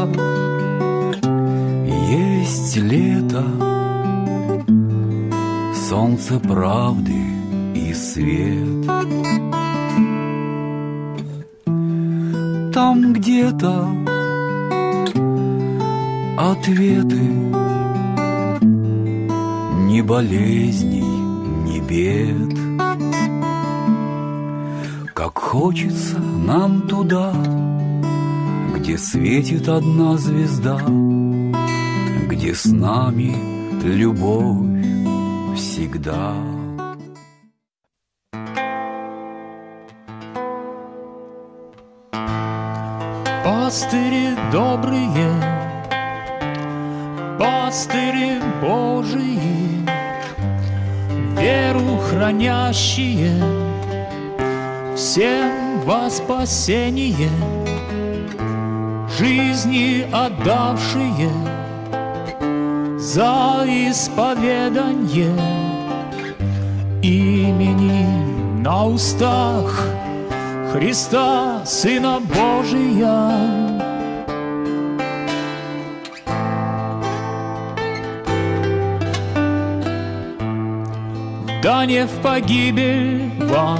лето, есть лето, солнце правды и свет. Там где-то ответы, ни болезней, ни бед. Как хочется нам туда, где светит одна звезда, где с нами любовь всегда. Пастыри добрые, пастыри Божии, веру хранящие, всем во спасение, жизни отдавшие за исповеданье имени на устах Христа, Сына Божия. Да не в погибель вам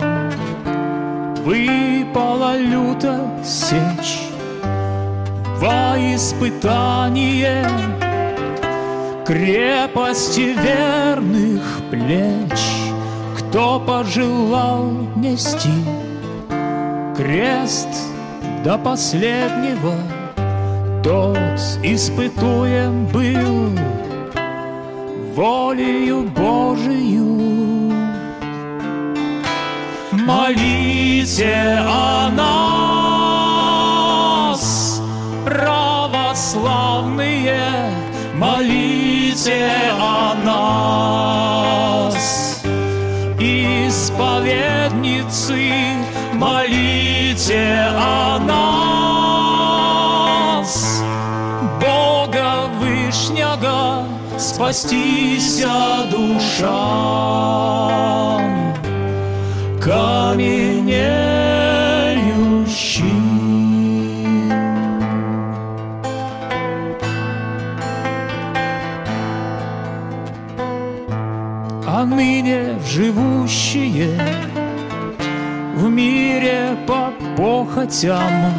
выпала лютая сечь, во испытание крепости верных плеч. Кто пожелал нести крест до последнего, тот испытуем был волею Божию. Молите о нас, православные, молите о нас, исповедницы, молите о нас, Бога Вышнего спастися душам каменеющим. А ныне живущие в мире по похотям,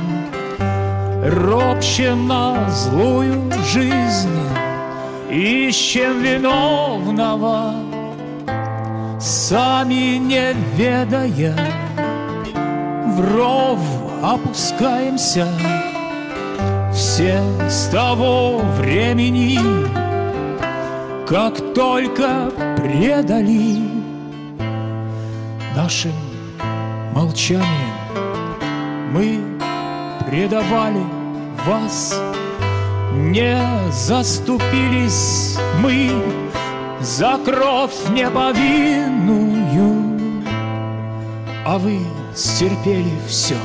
ропщем на злую жизнь, ищем виновного, сами не ведая, в ров опускаемся все с того времени, как только предали нашим молчанием мы предавали вас. Не заступились мы за кровь неповинную, а вы стерпели все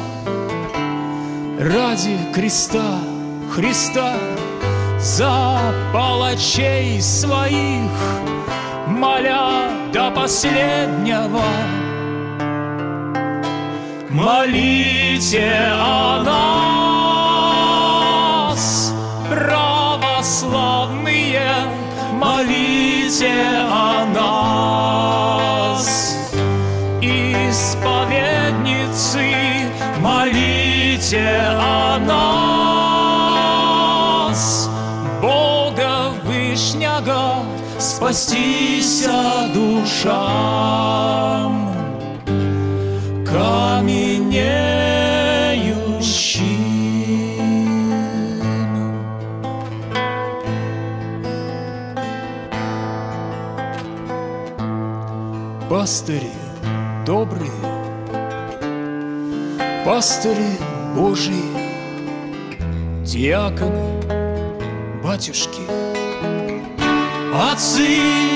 ради креста Христа, за палачей своих, моля до последнего. Молите о нас, православные, молите о нас, исповедницы, молите о нас, Бога Вышнего спастися душам каменеющим. Пастыри добрые, пастыри Божии, диаконы, батюшки, отцы,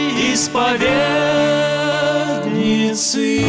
исповедницы.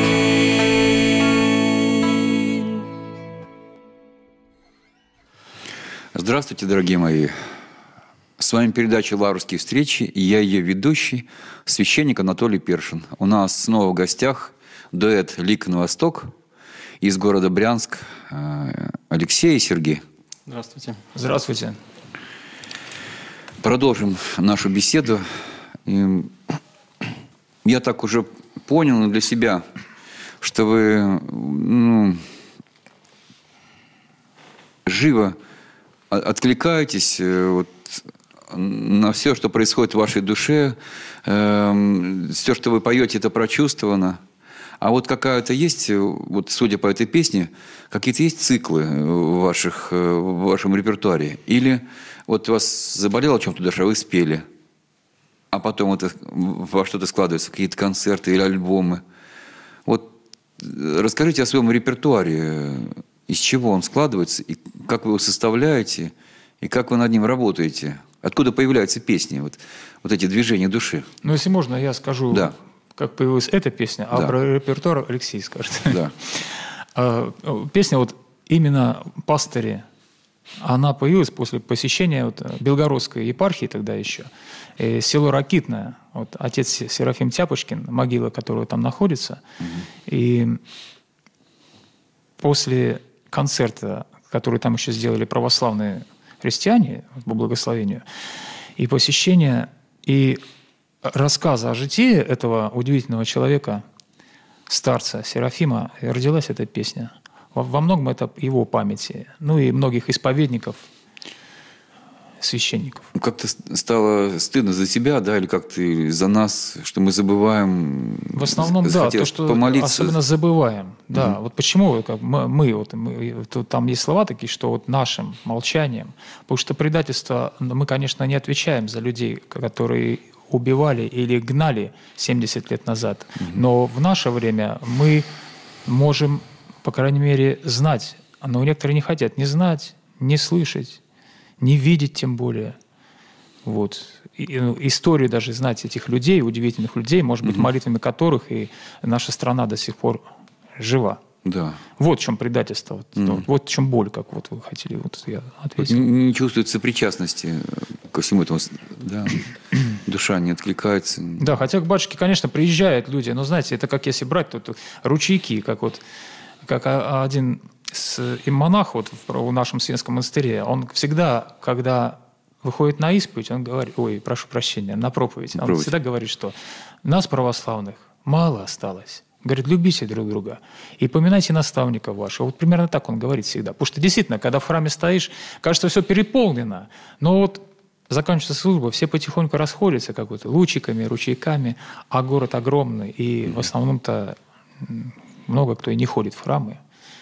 Здравствуйте, дорогие мои! С вами передача «Лаврские встречи», и я ее ведущий, священник Анатолий Першин. У нас снова в гостях дуэт «Лик на Восток» из города Брянск, Алексей и Сергей. Здравствуйте. Здравствуйте. Продолжим нашу беседу. И я так уже понял для себя, что вы живо откликаетесь вот на все, что происходит в вашей душе. Все, что вы поете, это прочувствовано. А вот какая-то есть, вот судя по этой песне, какие-то есть циклы в вашем репертуаре? Или вот у вас заболела чем-то душа, вы спели, а потом это во что-то складывается, какие-то концерты или альбомы. Вот расскажите о своем репертуаре, из чего он складывается, и как вы его составляете, и как вы над ним работаете. Откуда появляются песни, вот эти движения души? Ну, если можно, я скажу, Да. как появилась эта песня, а Да. про репертуар Алексей скажет. Да. Песня вот именно «Пастыри», она появилась после посещения Белгородской епархии тогда еще, село Ракитное. Вот отец Серафим Тяпочкин, могила которого там находится. И после концерта, который там еще сделали православные христиане по благословению, и посещения, и рассказа о житии этого удивительного человека, старца Серафима, родилась эта песня. Во многом это его памяти, ну и многих исповедников, священников. Как-то стало стыдно за тебя, да, или как-то за нас, что мы забываем. В основном, да, то, что помолиться. особенно забываем. Да, вот почему мы, там есть слова такие, что вот нашим молчанием, потому что предательство, мы, конечно, не отвечаем за людей, которые убивали или гнали 70 лет назад, но в наше время мы можем, по крайней мере, знать, но некоторые не хотят не знать, не слышать, не видеть тем более. Вот. Историю даже знать этих людей, удивительных людей, может быть, молитвами которых и наша страна до сих пор жива. Да. Вот в чем предательство, вот в чем боль, как вот вы хотели, вот я ответил. Не чувствуется причастности ко всему этому, да. Душа не откликается. Да, хотя к батюшке, конечно, приезжают люди, но, знаете, это как если брать тут ручейки, как один монах вот в нашем Свенском монастыре, он всегда, когда выходит на исповедь, он говорит, прошу прощения, на проповедь, он всегда говорит, что нас, православных, мало осталось. Говорит, любите друг друга и поминайте наставника вашего. Вот примерно так он говорит всегда. Потому что действительно, когда в храме стоишь, кажется, все переполнено. Но вот заканчивается служба, все потихоньку расходятся как вот лучиками, ручейками, а город огромный. И в основном-то много кто и не ходит в храмы.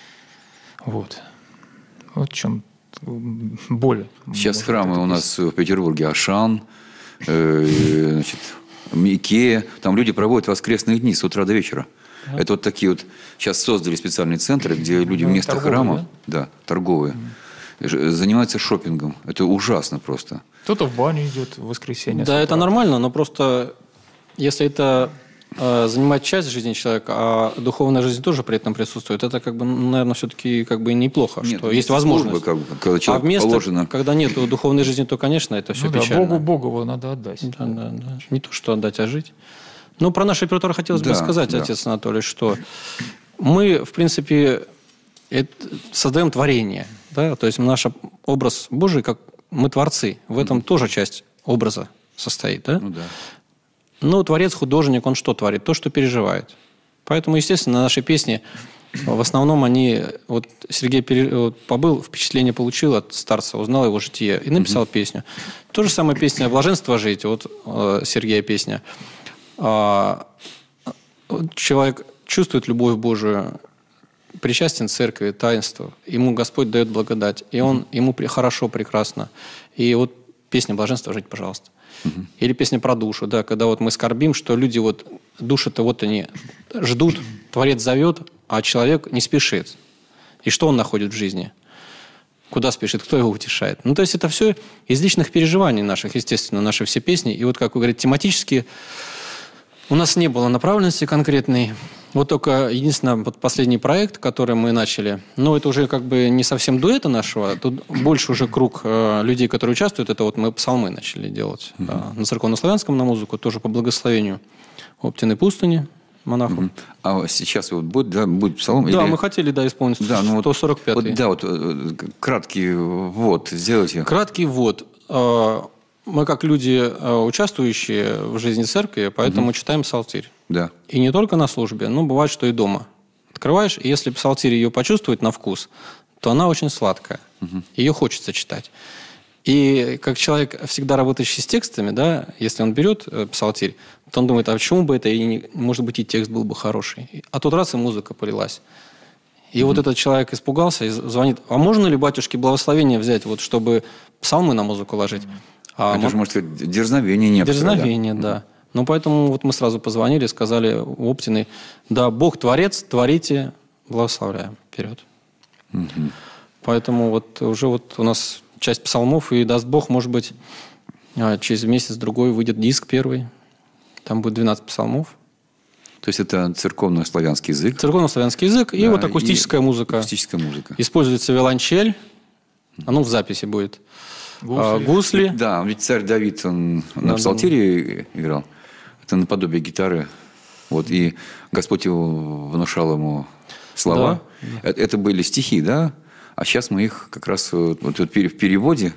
Вот. Вот в чем боль. Сейчас храмы у нас в Петербурге Ашан, значит, Икея. Там люди проводят воскресные дни с утра до вечера. Это вот такие вот... Сейчас создали специальные центры, где люди вместо храма... Да, торговые. Занимаются шопингом. Это ужасно просто. Кто-то в баню идет в воскресенье. Да, это нормально, но просто если это занимать часть жизни человека, а духовная жизнь тоже при этом присутствует, это как бы, наверное, все-таки как бы неплохо, Нет, что есть возможность. Службы, как бы, когда человек вместо, положено... когда нет духовной жизни, то, конечно, это все печально. Богу его надо отдать. Да. Не то, что отдать, а жить. Ну, про наш репертуар хотелось бы сказать, отец Анатолий, что мы, в принципе, создаем творение. Да? То есть наш образ Божий, как мы творцы, в этом тоже часть образа состоит. Да? Но творец, художник, он что творит? То, что переживает. Поэтому, естественно, наши песни, в основном они... Вот Сергей побыл, впечатление получил от старца, узнал его житие и написал песню. То же самое песня «Блаженство жить», вот Сергея песня. Человек чувствует любовь Божию, причастен к церкви, таинству, ему Господь дает благодать, и ему хорошо, прекрасно. И вот песня «Блаженство жить», пожалуйста. Или песня про душу, да, когда вот мы скорбим, что люди вот, души-то вот они ждут, Творец зовет, а человек не спешит. И что он находит в жизни? Куда спешит? Кто его утешает? Ну, то есть это все из личных переживаний наших, естественно, наши все песни. И вот, как вы говорите, тематически у нас не было направленности конкретной. Вот только единственное, вот последний проект, который мы начали, но это уже как бы не совсем дуэта нашего, тут больше уже круг людей, которые участвуют, это вот мы псалмы начали делать на церковнославянском, на музыку, тоже по благословению Оптиной пустыни, монаху. А сейчас вот будет псалом? Да, или- мы хотели, исполнить Да, ну вот- 145-й. Вот, да, вот краткий ввод сделайте. Краткий ввод. Мы, как люди, участвующие в жизни церкви, поэтому читаем псалтирь. Да. И не только на службе, но бывает, что и дома. Открываешь, и если псалтирь ее почувствовать на вкус, то она очень сладкая. Ее хочется читать. И как человек, всегда работающий с текстами, да, если он берет псалтирь, то он думает, а почему бы это, может быть, и текст был бы хороший. А тут раз, и музыка полилась. И вот этот человек испугался и звонит, а можно ли, батюшки, благословение взять, вот, чтобы псалмы на музыку ложить? А Это же, может быть, дерзновение некоторое. дерзновение, да. Ну, поэтому вот мы сразу позвонили, сказали у Оптиной, да, Бог творец, творите, благословляем. Вперед. Поэтому вот уже вот у нас часть псалмов, и даст Бог, может быть, через месяц-другой выйдет диск первый. Там будет 12 псалмов. То есть это церковно-славянский язык. Церковно-славянский язык и Да, вот акустическая музыка. Акустическая музыка. Используется виолончель, в записи будет. Гусли. Да, ведь царь Давид, он на Да, псалтире играл. Это наподобие гитары. Вот, и Господь его внушал ему слова. Это были стихи, да? А сейчас мы их как раз вот в переводе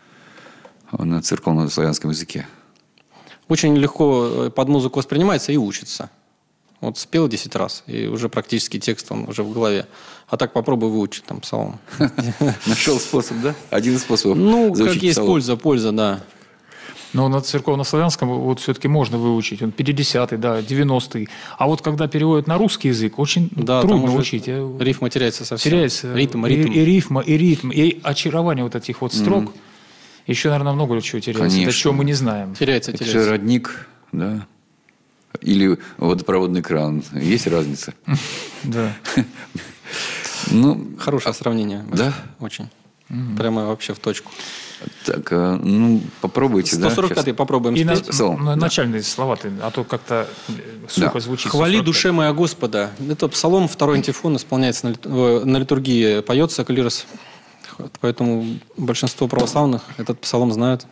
на церковно-славянском языке. Очень легко под музыку воспринимается и учится. Вот спел 10 раз, и уже практически текст он уже в голове. А так попробуй выучить там псалом. Нашел способ, да? Один из способов. Ну, как заучить есть псалом. польза, да. Но на церковно-славянском вот все-таки можно выучить. Он 50-й, да, 90-й. А вот когда переводят на русский язык, очень Да, трудно там уже учить. рифма теряется совсем. Теряется Ритм. и рифма, и ритм, и очарование вот этих вот строк. Еще, наверное, много чего теряется. Конечно. Это чего мы не знаем. Теряется. Это же родник, да? Или водопроводный кран. Есть разница? Да. Ну, Хорошее сравнение. Да? Очень. Прямо вообще в точку. так, попробуйте, да? 145-й попробуем И спеть. начальные слова ты, а то как-то сухо Да. звучит. «Хвали 145. душе моя Господа». Это псалом, второй антифон, исполняется на литургии, поется клирос. Поэтому большинство православных этот псалом знают.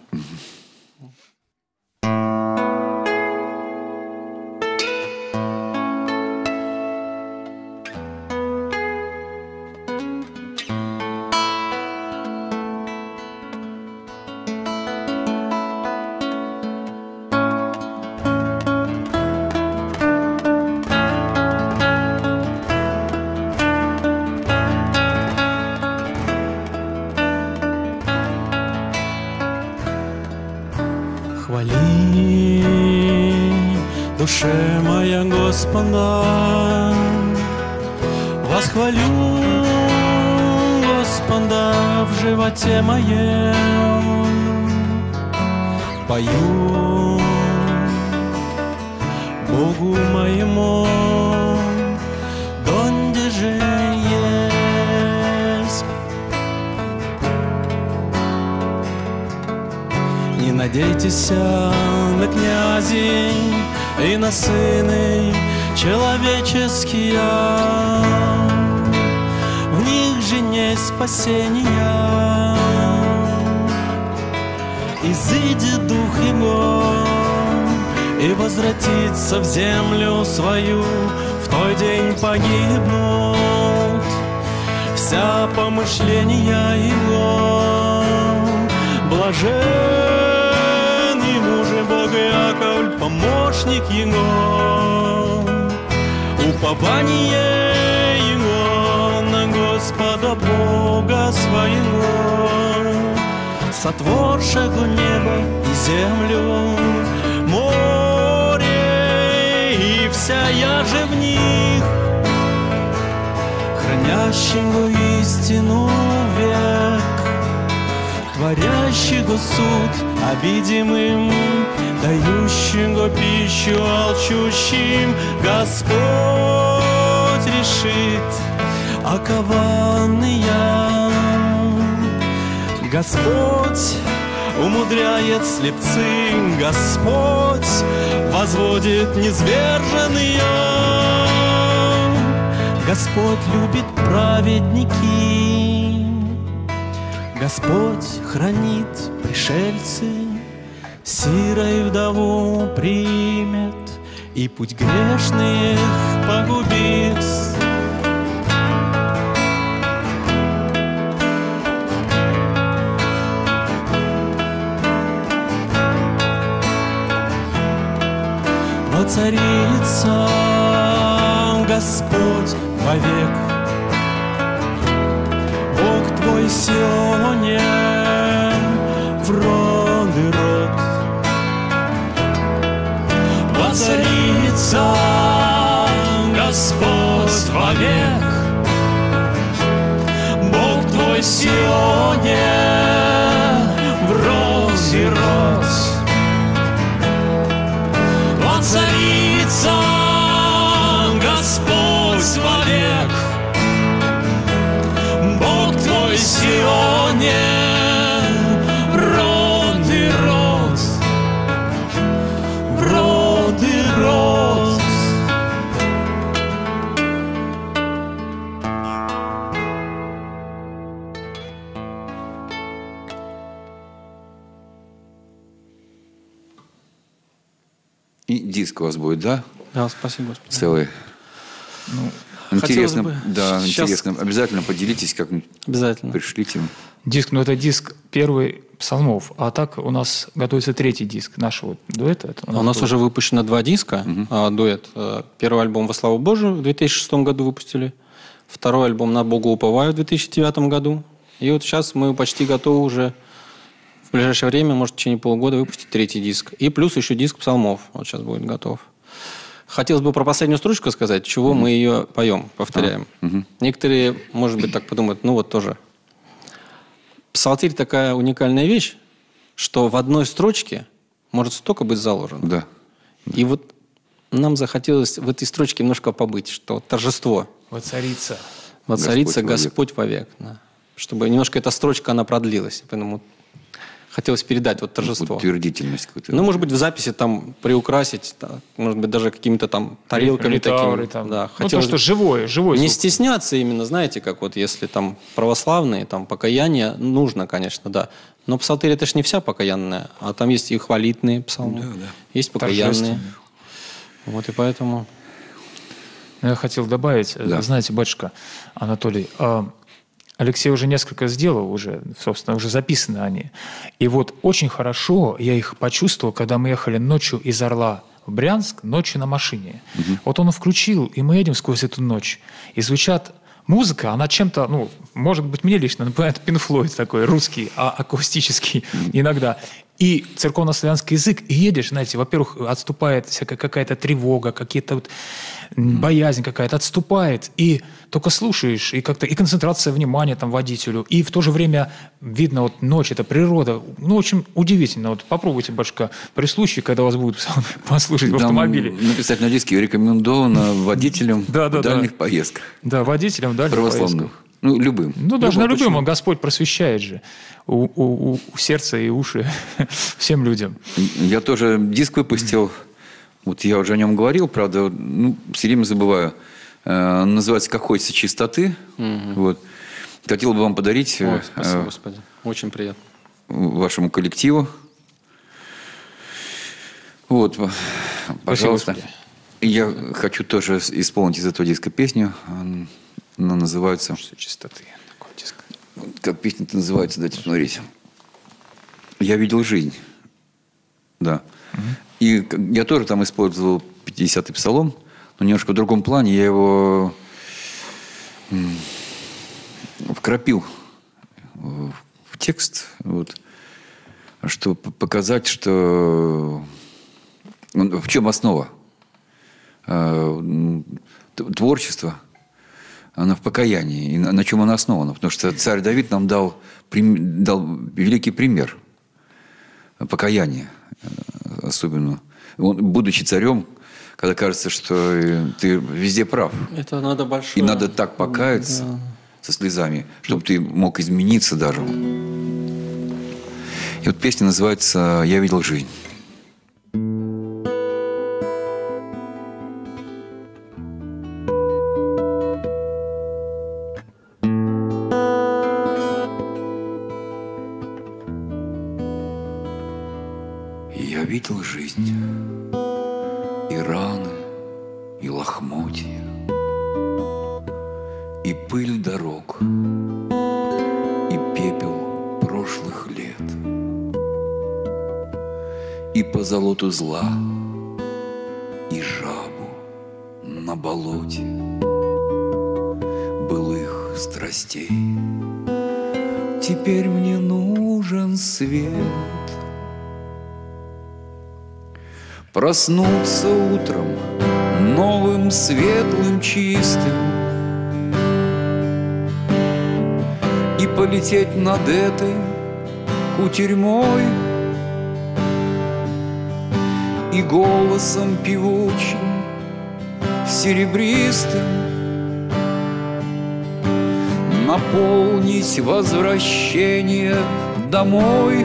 Хвали, душе моя Господа, восхвалю Господа в животе моем, пою Богу моему, донде же есть. Не надейтесь на князей и на сыны человеческие, в них же не спасения. Изыдет дух его и возвратится в землю свою, в той день погибнут вся помышления его. Блажен ему же Бог Иаков, помощник его, упование его на Господа Бога своего, сотворшего небо и землю, море и вся яже в них, хранящего истину век, творящего суд обидимым, дающего пищу алчущим. Господь решит окованные, Господь умудряет слепцы, Господь возводит низверженные, Господь любит праведники, Господь хранит пришельцы, сирой вдову примет и путь грешных погубит. Воцарится Господь вовек, Бог твой в Сионе в род и род. Воцарится Господь вовек, Бог твой в Сионе в род и род. Воцарится Господь вовек, Бог твой в Сионе в род и род, в род и род. И диск у вас будет, да? Да, спасибо, Господи. Целый. Ну, Интересно, хотелось бы да, сейчас- интересно. Обязательно поделитесь, как-нибудь Обязательно. пришлите. диск, ну это диск первый псалмов, а так у нас готовится третий диск нашего дуэта. Это У нас был- уже выпущено 2 диска, дуэт. Первый альбом «Во славу Божию» в 2006 году выпустили. Второй альбом «На Богу уповаю» в 2009 году. И вот сейчас мы почти готовы уже в ближайшее время, может, в течение полугода выпустить третий диск. И плюс еще диск псалмов. Вот сейчас будет готов. Хотелось бы про последнюю строчку сказать, чего мы ее поем, повторяем. Некоторые, может быть, так подумают, ну вот тоже. Псалтирь такая уникальная вещь, что в одной строчке может столько быть заложено. Да. И вот нам захотелось в этой строчке немножко побыть, что торжество. Воцарится. Воцарится Господь Господь вовек. Да. Чтобы немножко эта строчка, она продлилась. Поэтому хотелось передать вот торжество. Утвердительность какую-то. Ну, может быть, в записи там приукрасить, да, может быть, даже какими-то там тарелками Литавры такими. там. Да, Ну, то, хотелось что живой не звук. стесняться именно, знаете, как вот если там православные, там покаяние нужно, конечно, да. Но псалтырь это ж не вся покаянная, а там есть и хвалитные псалмы, есть покаянные. Торжественные. Вот и поэтому... Я хотел добавить, Да. знаете, батюшка Анатолий, Алексей уже несколько сделал, уже, собственно, уже записаны они. И вот очень хорошо я их почувствовал, когда мы ехали ночью из Орла в Брянск, ночью на машине. Вот он включил, и мы едем сквозь эту ночь. И звучат музыка, она чем-то, ну, может быть, мне лично напоминает Pink Floyd такой, русский, акустический иногда. И церковно-славянский язык, и едешь, знаете, во-первых, отступает всякая какая-то тревога, какие-то вот боязнь какая-то отступает, и только слушаешь, и как-то и концентрация внимания там водителю, и в то же время видно вот ночь, это природа, ну, очень удивительно. Вот попробуйте, батюшка, при случае, когда вас будут послушать в Там автомобиле. написать на диске рекомендовано водителям Да, в да. дальних поездках. Да, водителям, да, Православных. Ну, любым. Ну, даже на Любым, любом почему? Господь просвещает же у сердца и уши всем людям. Я тоже диск выпустил. Вот я уже о нем говорил, правда, ну, все время забываю. Называется «Как хочется чистоты». Вот. Хотел бы вам подарить Ой, спасибо, Господи. Очень приятно. вашему коллективу. Вот, пожалуйста. Господи. Я хочу тоже исполнить из этого диска песню. Она называется... Все чистоты. Такой диск. Как песня-то называется, дайте посмотреть. «Я видел жизнь». Да. И я тоже там использовал 50-й псалом, но немножко в другом плане. Я его вкрапил в текст, вот, чтобы показать, что в чем основа творчества. Она в покаянии. И на чем она основана. Потому что царь Давид нам дал великий пример покаяния. Особенно. Он, будучи царем, когда кажется, что ты везде прав. Это надо большое... И надо так покаяться со слезами, чтобы ты мог измениться даже. И вот песня называется «Я видел жизнь». Я видел жизнь, и раны, и лохмотья, и пыль дорог, и пепел прошлых лет, и позолоту зла, и жабу на болоте былых страстей. Теперь мне нужен свет. Проснуться утром новым, светлым, чистым и полететь над этой кутерьмой и голосом певучим, серебристым наполнить возвращение домой.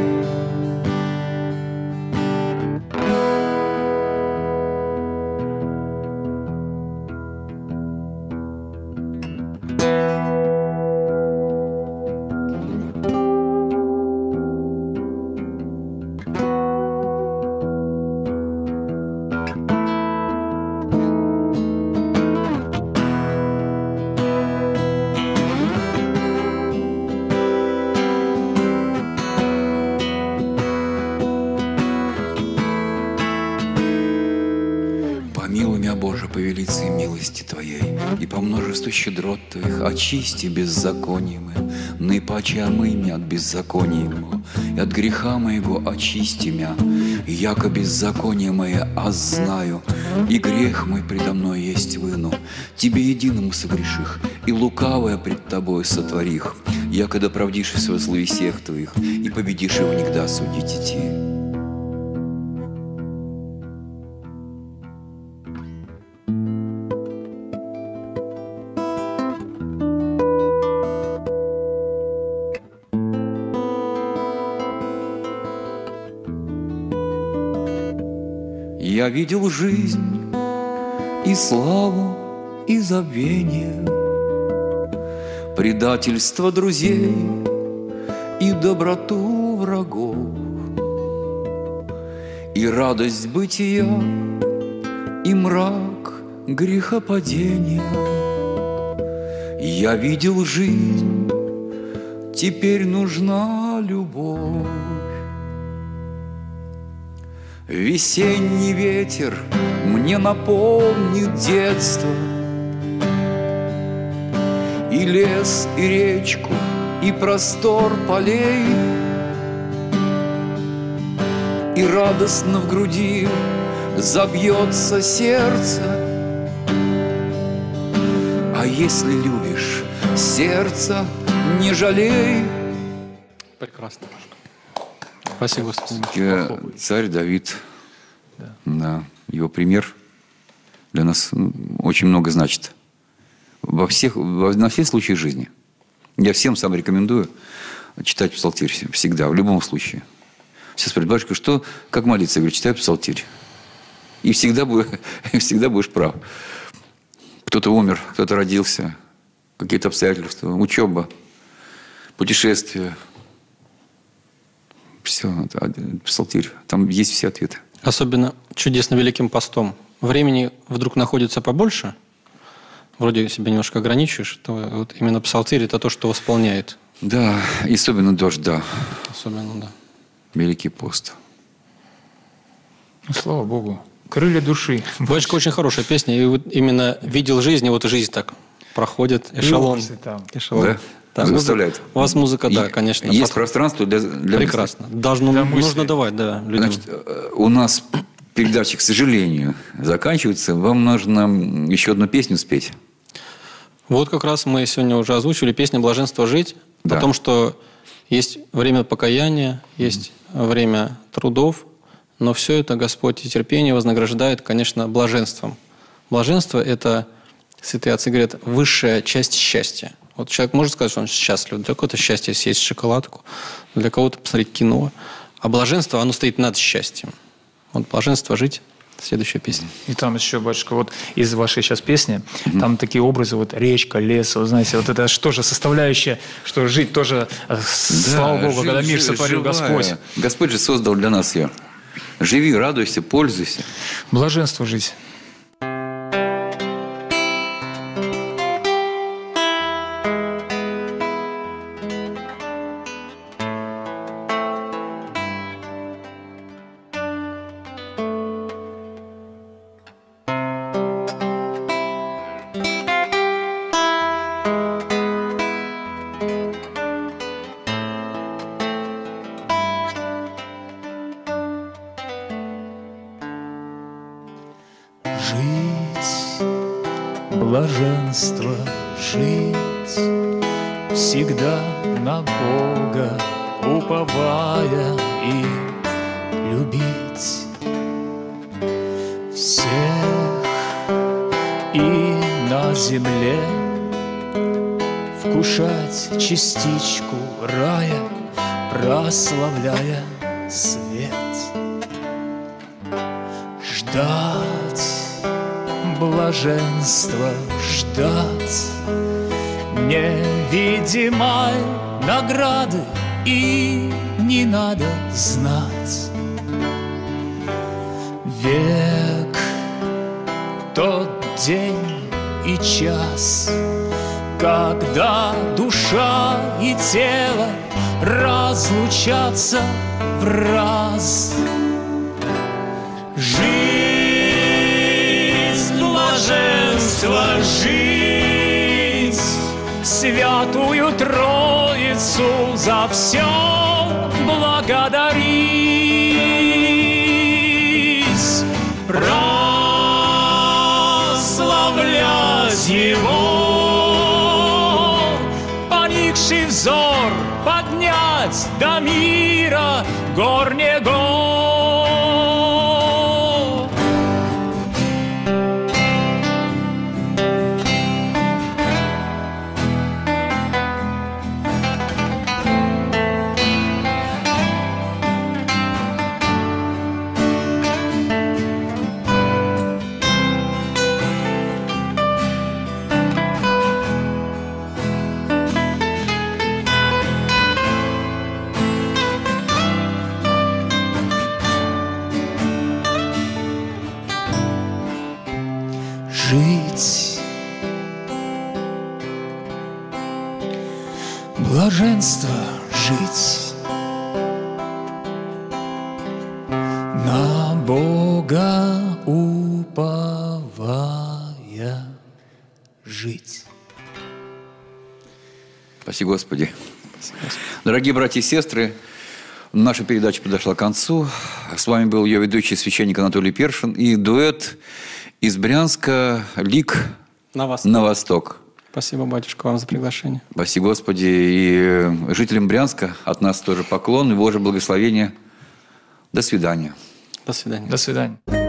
Помилуй меня, Боже, по велице милости Твоей, и по множеству щедрот Твоих очисти беззаконие мое, наипаче омый меня от беззакония моего, и от греха моего очисти меня, яко беззаконие мое аз знаю, и грех мой предо мной есть выну. Тебе единому согреших, и лукавое пред Тобой сотворих, якогда правдишься во словесех Твоих, и победишь его никогда судить идти. Я видел жизнь и славу, и забвение, предательство друзей и доброту врагов, и радость бытия, и мрак грехопадения. Я видел жизнь, теперь нужна любовь. Весенний ветер мне напомнит детство, и лес, и речку, и простор полей, и радостно в груди забьется сердце. А если любишь, сердца не жалей. Прекрасно. Спасибо, Господи. Царь Давид, да, его пример для нас очень много значит. На все случаи жизни. Я всем сам рекомендую читать псалтирь всегда, в любом случае. Все спрашивают: батюшка, что, как молиться? Я говорю: читай псалтирь. И всегда будешь прав. Кто-то умер, кто-то родился, какие-то обстоятельства, учеба, путешествия. Все, псалтирь. Там есть все ответы. Особенно чудесно Великим постом. Времени вдруг находится побольше, вроде себя немножко ограничиваешь, то вот именно псалтирь – это то, что восполняет. Да, и особенно дождь, да. Особенно, да. Великий пост. Ну, слава Богу. Крылья души. Батюшка, очень хорошая песня. И вот именно видел жизнь, и вот жизнь так проходит. Эшелон. Эшелон. Да? Да, заставляет. У вас музыка, да, конечно. Есть пространство для прекрасно. Нужно давать, да, людям. Значит, у нас передачи, к сожалению, заканчиваются. Вам нужно еще одну песню спеть. Вот как раз мы сегодня уже озвучивали песню «Блаженство жить», да. О том, что есть время покаяния, есть время трудов, но все это Господь и терпение вознаграждает, конечно, блаженством. Блаженство – это, святые отцы говорят, высшая часть счастья. Вот человек может сказать, что он счастлив. Для кого-то счастье съесть шоколадку, для кого-то посмотреть кино. А блаженство, оно стоит над счастьем. Вот блаженство жить. Следующая песня. И там еще, батюшка, вот из вашей сейчас песни, там такие образы, вот речка, лес, вот знаете, вот это что же составляющая, что жить тоже, слава Богу, когда мир сотворил Господь. Господь же создал для нас ее. Живи, радуйся, пользуйся. Блаженство жить. Жить, блаженство жить, всегда на Бога уповая и любить всех и на земле вкушать частичку рая, прославляя свет. Ждать блаженства, ждать невидимой награды, и не надо знать век, тот день и час, когда душа и тело разлучатся враз. Жизнь, блаженство жить, святую Троицу за все благодарить, прославлять Его, поникший взор поднять до мира горнего. Жить, блаженство жить, на Бога уповая жить. Спаси Господи. Дорогие братья и сестры, наша передача подошла к концу. С вами был ее ведущий священник Анатолий Першин и дуэт из Брянска «Лик На восток. на восток». Спасибо, батюшка, вам за приглашение. Спаси Господи. И жителям Брянска от нас тоже поклон и Божье благословение. До свидания. До свидания. До свидания.